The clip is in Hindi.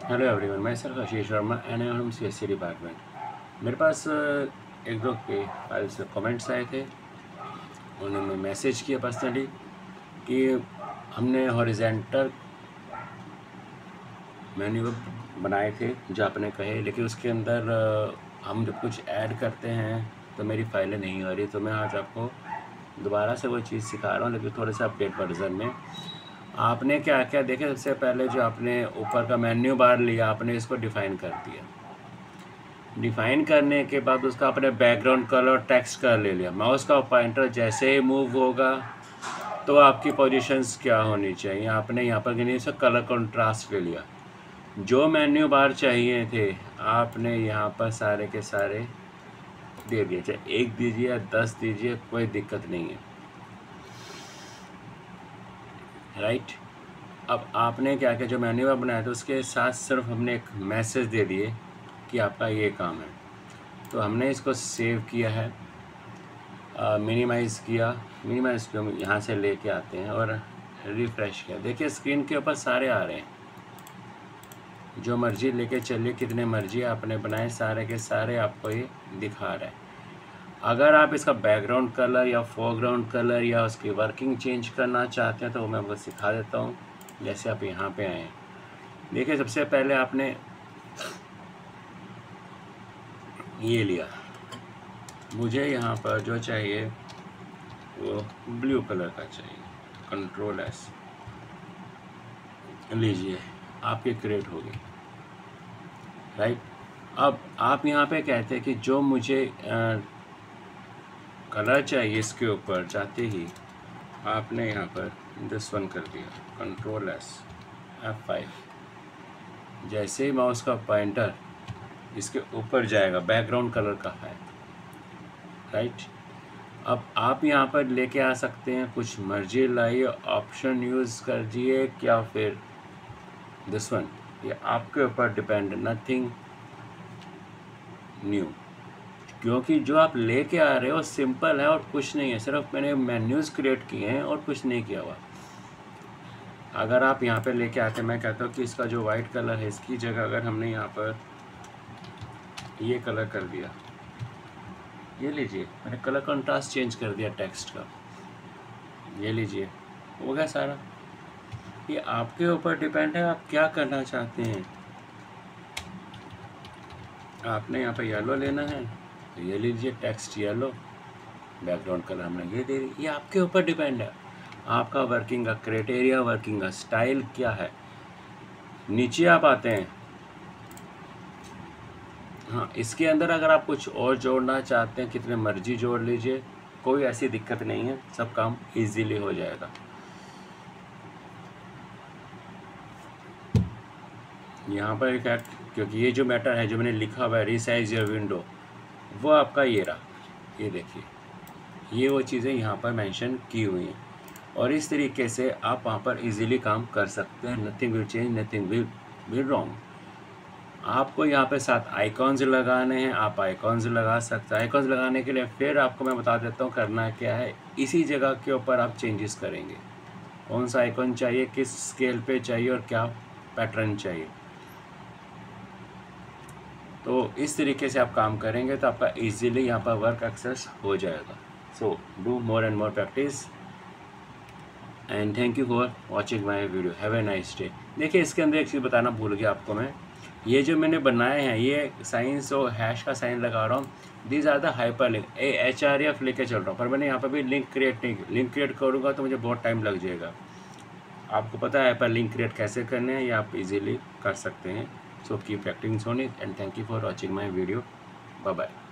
हेलो एवरीवन, मैं sir Ashish Verma and I am CSC department. मेरे पास एक दो के फाइल्स कमेंट्स आए थे। उन्होंने मैसेज किया पर्सनली कि हमने हॉरिजेंटल मेन्यू बनाए थे जो आपने कहे, लेकिन उसके अंदर हम जब कुछ ऐड करते हैं तो मेरी फाइलें नहीं आ रही। तो मैं आज आपको दोबारा से वो चीज़ सिखा रहा हूँ, लेकिन थोड़े से अपडेट वर्जन में। आपने क्या क्या देखे, सबसे पहले जो आपने ऊपर का मेन्यू बार लिया, आपने इसको डिफ़ाइन कर दिया। डिफ़ाइन करने के बाद उसका आपने बैकग्राउंड कलर टेक्स्ट कर ले लिया। माउस का पॉइंटर जैसे ही मूव होगा तो आपकी पोजीशंस क्या होनी चाहिए, आपने यहाँ पर गिनी से कलर कंट्रास्ट ले लिया। जो मेन्यू बार चाहिए थे आपने यहाँ पर सारे के सारे दे दिए, चाहे 1 दीजिए या 10 दीजिए, कोई दिक्कत नहीं है, राइट। अब आपने क्या किया, जो मेन्यू बार बनाया था उसके साथ सिर्फ हमने एक मैसेज दे दिए कि आपका ये काम है। तो हमने इसको सेव किया है, मिनिमाइज़ किया। मिनिमाइज़ को हम यहाँ से लेके आते हैं और रिफ़्रेश किया। देखिए स्क्रीन के ऊपर सारे आ रहे हैं, जो मर्ज़ी लेके चलिए, कितने मर्ज़ी आपने बनाए सारे के सारे आपको ये दिखा रहा है। अगर आप इसका बैकग्राउंड कलर या फोरग्राउंड कलर या उसकी वर्किंग चेंज करना चाहते हैं तो वो मैं आपको सिखा देता हूँ। जैसे आप यहाँ पे आए, देखिए सबसे पहले आपने ये लिया, मुझे यहाँ पर जो चाहिए वो ब्लू कलर का चाहिए, Ctrl+S लीजिए, आपकी क्रिएट होगी, राइट। अब आप यहाँ पे कहते हैं कि जो मुझे कलर चाहिए, इसके ऊपर जाते ही आपने यहाँ पर दिस वन कर दिया, Ctrl+S F5। जैसे ही माउस का पॉइंटर इसके ऊपर जाएगा, बैकग्राउंड कलर का है, राइट। अब आप यहाँ पर लेके आ सकते हैं, कुछ मर्जी लाइए, ऑप्शन यूज़ कर दिए, क्या फिर दिस वन, ये आपके ऊपर डिपेंड, नथिंग न्यू। क्योंकि जो आप लेके आ रहे हो सिंपल है और कुछ नहीं है, सिर्फ मैंने मेन्यूज़ क्रिएट किए हैं और कुछ नहीं किया हुआ। अगर आप यहाँ पे लेके आते, मैं कहता हूँ कि इसका जो वाइट कलर है इसकी जगह अगर हमने यहाँ पर ये कलर कर दिया, ये लीजिए, मैंने कलर कंट्रास्ट चेंज कर दिया टेक्स्ट का, ये लीजिए, हो गया सारा। ये आपके ऊपर डिपेंड है आप क्या करना चाहते हैं। आपने यहाँ पे येलो लेना है तो ये लीजिए, टेक्स्ट येलो, बैकग्राउंड कलर हमने ये दे दी। ये आपके ऊपर डिपेंड है, आपका वर्किंग का क्राइटेरिया, वर्किंग का स्टाइल क्या है। नीचे आप आते हैं, हाँ, इसके अंदर अगर आप कुछ और जोड़ना चाहते हैं कितने मर्जी जोड़ लीजिए, कोई ऐसी दिक्कत नहीं है, सब काम इजीली हो जाएगा। यहाँ पर एक है, क्योंकि ये जो मैटर है जो मैंने लिखा हुआ है रीसाइज योर विंडो, वो आपका ये रहा, ये देखिए, ये वो चीज़ें यहाँ पर मेंशन की हुई हैं और इस तरीके से आप वहाँ पर इजीली काम कर सकते हैं। Nothing will change, nothing will be wrong. आपको यहाँ पे साथ आइकॉन्स लगाने हैं, आप आइकॉन्स लगा सकते हैं। आइकॉन्स लगाने के लिए फिर आपको मैं बता देता हूँ करना क्या है। इसी जगह के ऊपर आप चेंजेस करेंगे, कौन सा आइकॉन चाहिए, किस स्केल पे चाहिए और क्या पैटर्न चाहिए। तो इस तरीके से आप काम करेंगे तो आपका इजीली यहाँ पर वर्क एक्सेस हो जाएगा। So do more and more practice and thank you for watching my video, have a nice day. देखिए इसके अंदर एक चीज़ बताना भूल गया आपको मैं, ये जो मैंने बनाए हैं ये साइंस और हैश का साइन लगा रहा हूँ, these are the hyper link, HRF लेके चल रहा हूँ, पर मैंने यहाँ पर भी लिंक क्रिएट नहीं, लिंक क्रिएट करूँगा तो मुझे बहुत टाइम लग जाएगा। आपको पता है हाइपर लिंक क्रिएट कैसे करने हैं, ये आप इजीली कर सकते हैं। So keep practising on it and thank you for watching my video, bye bye.